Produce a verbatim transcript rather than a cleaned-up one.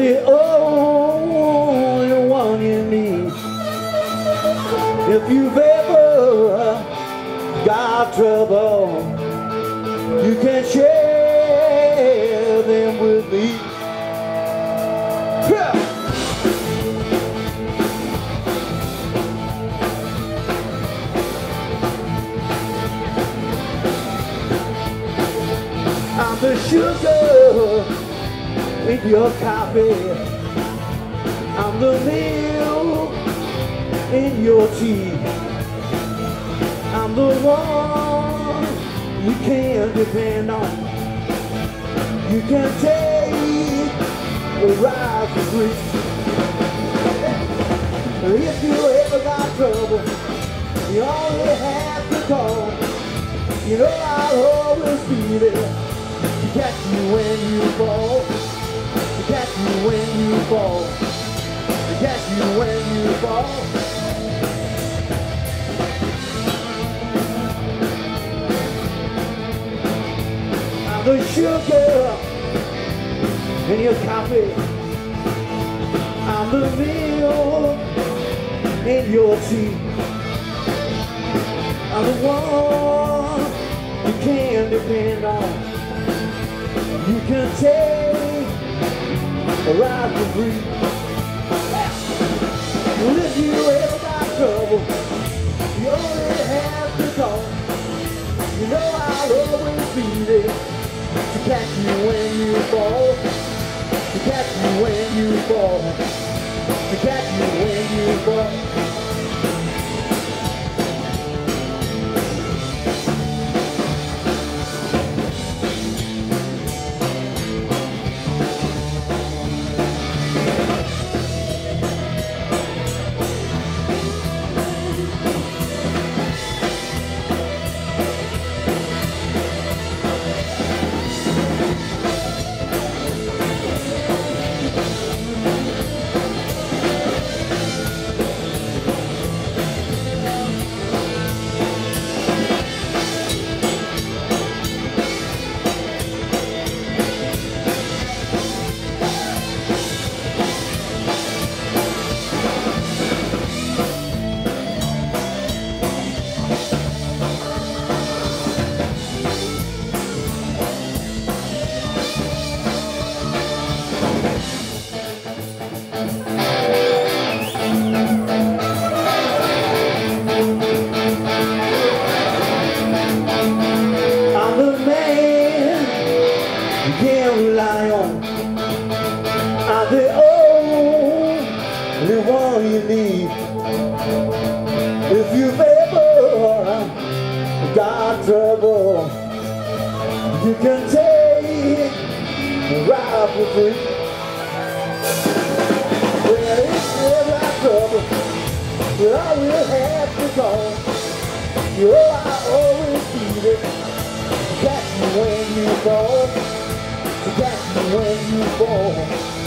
the only one you need. If you've ever got trouble, you can share them with me. I'm the sugar in your coffee, I'm the milk in your tea, I'm the one you can depend on. You can take a ride for free. If you ever got trouble, you only have to call. You know I'll always be there to catch you when you fall, to catch you when you fall, to catch you when you fall. I'm the sugar in your coffee, I'm the milk in your tea, I'm the one you can depend on. You can take a ride for free. Well, if you ever got trouble, you only have to call. You know I'll always be there to catch you when you fall, to catch you when you fall, to catch you when you fall. I'm the only one you need. If you've ever got trouble, you can take a ride for free. Well, if you've got trouble, you always have to call. You know I'll always be there to catch you when you fall, to catch you when you fall.